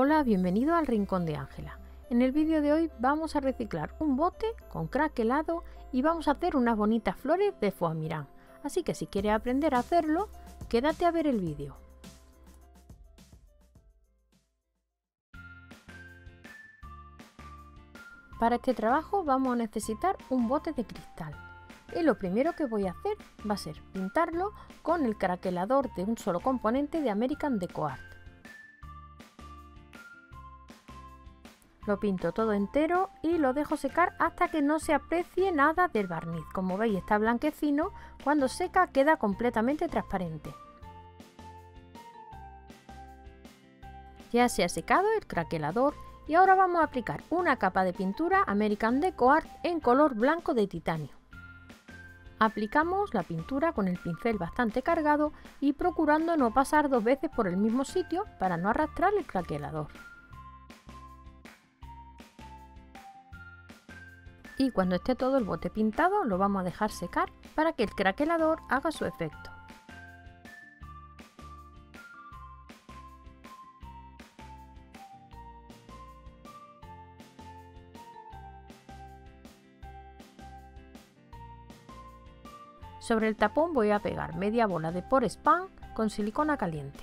Hola, bienvenido al Rincón de Ángela. En el vídeo de hoy vamos a reciclar un bote con craquelado y vamos a hacer unas bonitas flores de foie Milan. Así que si quieres aprender a hacerlo, quédate a ver el vídeo. Para este trabajo vamos a necesitar un bote de cristal. Y lo primero que voy a hacer va a ser pintarlo con el craquelador de un solo componente de American Deco Art. Lo pinto todo entero y lo dejo secar hasta que no se aprecie nada del barniz. Como veis está blanquecino, cuando seca queda completamente transparente. Ya se ha secado el craquelador y ahora vamos a aplicar una capa de pintura American Deco Art en color blanco de titanio. Aplicamos la pintura con el pincel bastante cargado y procurando no pasar dos veces por el mismo sitio para no arrastrar el craquelador. Y cuando esté todo el bote pintado lo vamos a dejar secar para que el craquelador haga su efecto. Sobre el tapón voy a pegar media bola de Pour Span con silicona caliente.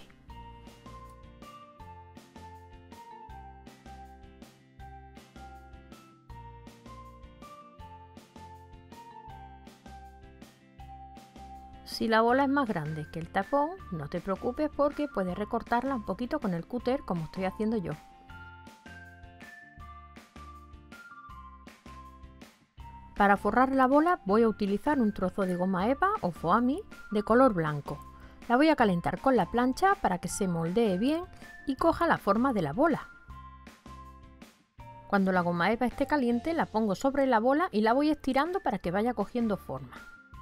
Si la bola es más grande que el tapón, no te preocupes porque puedes recortarla un poquito con el cúter como estoy haciendo yo. Para forrar la bola voy a utilizar un trozo de goma eva o foamy de color blanco. La voy a calentar con la plancha para que se moldee bien y coja la forma de la bola. Cuando la goma eva esté caliente la pongo sobre la bola y la voy estirando para que vaya cogiendo forma.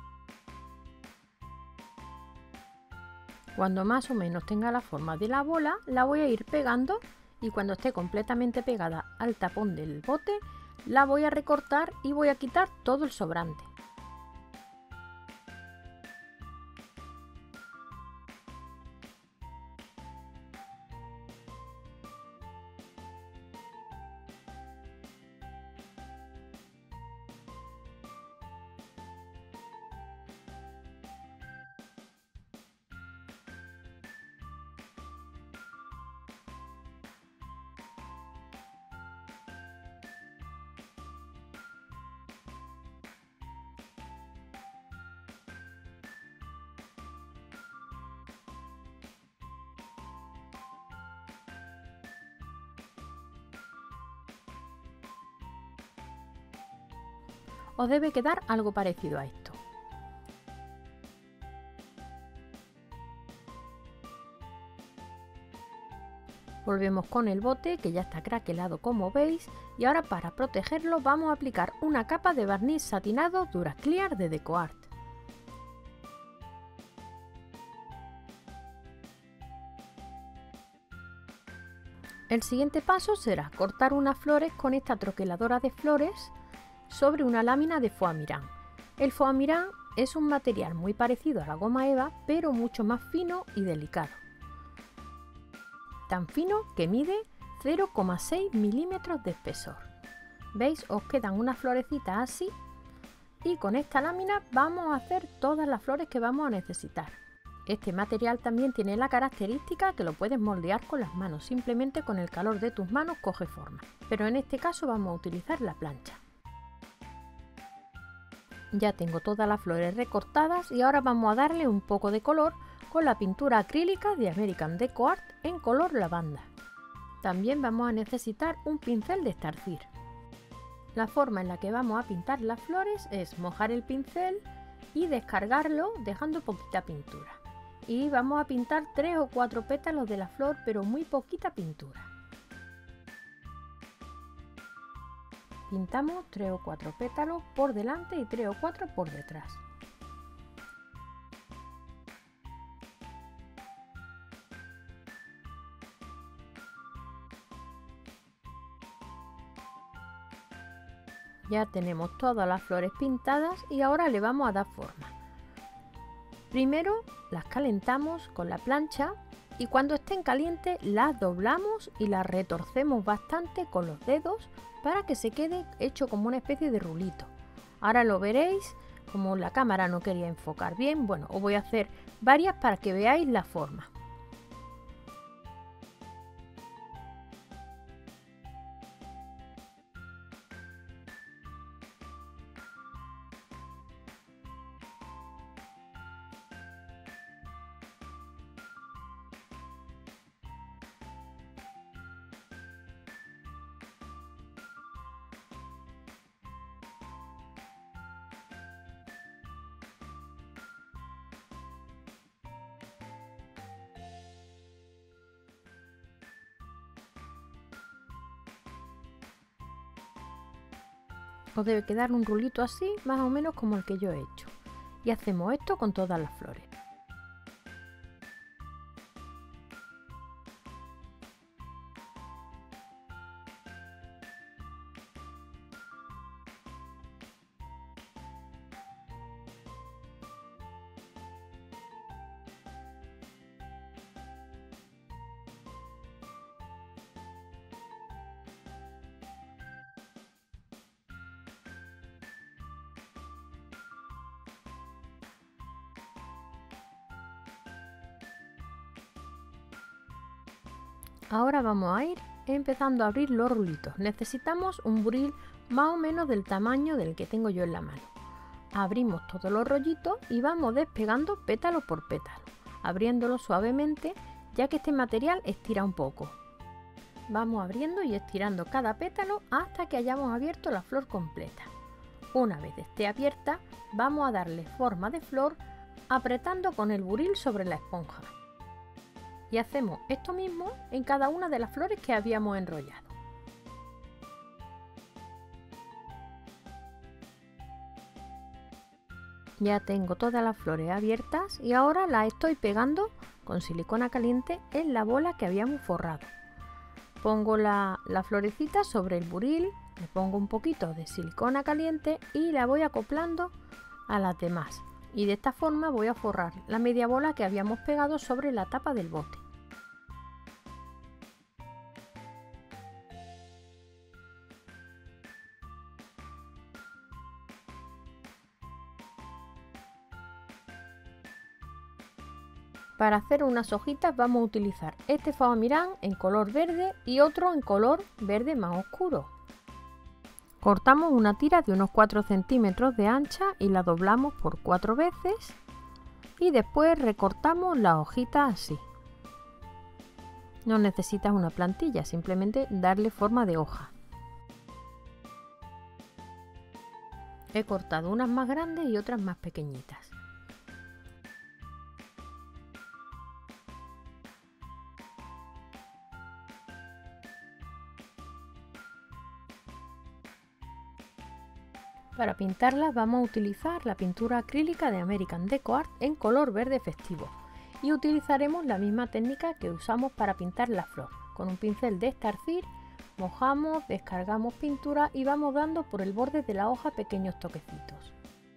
Cuando más o menos tenga la forma de la bola, la voy a ir pegando y cuando esté completamente pegada al tapón del bote, la voy a recortar y voy a quitar todo el sobrante. Os debe quedar algo parecido a esto. Volvemos con el bote que ya está craquelado como veis y ahora para protegerlo vamos a aplicar una capa de barniz satinado Duraclear de Deco Art. El siguiente paso será cortar unas flores con esta troqueladora de flores sobre una lámina de foie Milan. El foie Milan es un material muy parecido a la goma eva, pero mucho más fino y delicado. Tan fino que mide 0,6 milímetros de espesor. ¿Veis? Os quedan unas florecitas así y con esta lámina vamos a hacer todas las flores que vamos a necesitar. Este material también tiene la característica que lo puedes moldear con las manos, simplemente con el calor de tus manos coge forma, pero en este caso vamos a utilizar la plancha. Ya tengo todas las flores recortadas y ahora vamos a darle un poco de color con la pintura acrílica de American Deco Art en color lavanda. También vamos a necesitar un pincel de estarcir. La forma en la que vamos a pintar las flores es mojar el pincel y descargarlo dejando poquita pintura. Y vamos a pintar 3 o 4 pétalos de la flor, pero muy poquita pintura. Pintamos 3 o 4 pétalos por delante y 3 o 4 por detrás. Ya tenemos todas las flores pintadas y ahora le vamos a dar forma. Primero las calentamos con la plancha y cuando estén calientes las doblamos y las retorcemos bastante con los dedos para que se quede hecho como una especie de rulito. Ahora lo veréis, como la cámara no quería enfocar bien, bueno, os voy a hacer varias para que veáis la forma. Os debe quedar un rulito así, más o menos como el que yo he hecho. Y hacemos esto con todas las flores. Ahora vamos a ir empezando a abrir los rulitos. Necesitamos un buril más o menos del tamaño del que tengo yo en la mano. Abrimos todos los rollitos y vamos despegando pétalo por pétalo, abriéndolo suavemente, ya que este material estira un poco. Vamos abriendo y estirando cada pétalo hasta que hayamos abierto la flor completa. Una vez esté abierta, vamos a darle forma de flor apretando con el buril sobre la esponja. Y hacemos esto mismo en cada una de las flores que habíamos enrollado. Ya tengo todas las flores abiertas y ahora las estoy pegando con silicona caliente en la bola que habíamos forrado. Pongo la florecita sobre el buril, le pongo un poquito de silicona caliente y la voy acoplando a las demás. Y de esta forma voy a forrar la media bola que habíamos pegado sobre la tapa del bote. Para hacer unas hojitas vamos a utilizar este Faba-Miran en color verde y otro en color verde más oscuro. Cortamos una tira de unos 4 centímetros de ancha y la doblamos por 4 veces y después recortamos las hojitas así. No necesitas una plantilla, simplemente darle forma de hoja. He cortado unas más grandes y otras más pequeñitas. Para pintarlas vamos a utilizar la pintura acrílica de American Deco Art en color verde festivo y utilizaremos la misma técnica que usamos para pintar la flor. Con un pincel de estarcir mojamos, descargamos pintura y vamos dando por el borde de la hoja pequeños toquecitos.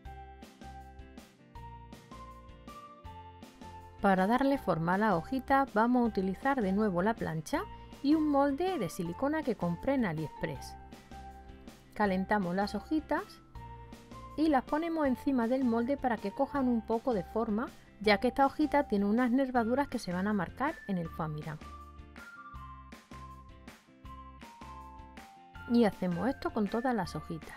Para darle forma a la hojita vamos a utilizar de nuevo la plancha y un molde de silicona que compré en AliExpress. Calentamos las hojitas y las ponemos encima del molde para que cojan un poco de forma, ya que esta hojita tiene unas nervaduras que se van a marcar en el Faba-Miran. Y hacemos esto con todas las hojitas.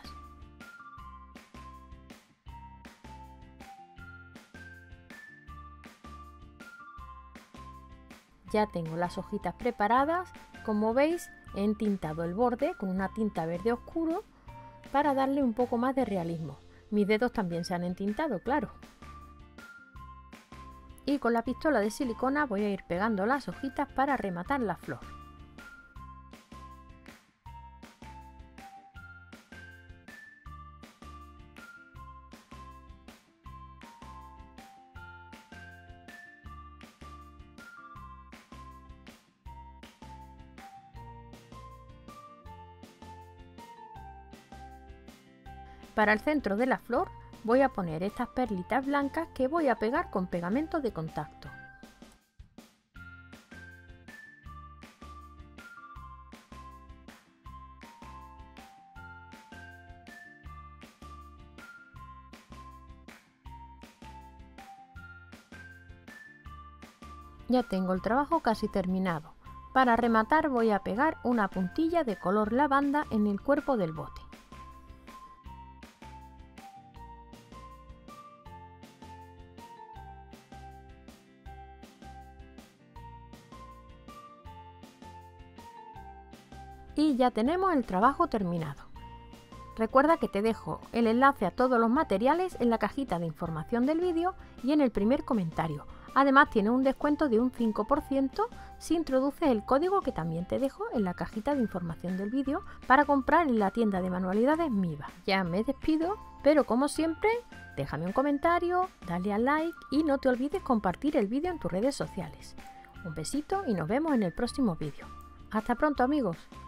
Ya tengo las hojitas preparadas, como veis he entintado el borde con una tinta verde oscuro para darle un poco más de realismo. Mis dedos también se han entintado, claro. Y con la pistola de silicona voy a ir pegando las hojitas para rematar la flor. Para el centro de la flor voy a poner estas perlitas blancas que voy a pegar con pegamento de contacto. Ya tengo el trabajo casi terminado. Para rematar voy a pegar una puntilla de color lavanda en el cuerpo del bote. Y ya tenemos el trabajo terminado. Recuerda que te dejo el enlace a todos los materiales en la cajita de información del vídeo y en el primer comentario. Además tienes un descuento de un 5% si introduces el código que también te dejo en la cajita de información del vídeo para comprar en la tienda de manualidades Miva. Ya me despido, pero como siempre, déjame un comentario, dale al like y no te olvides compartir el vídeo en tus redes sociales. Un besito y nos vemos en el próximo vídeo. ¡Hasta pronto, amigos!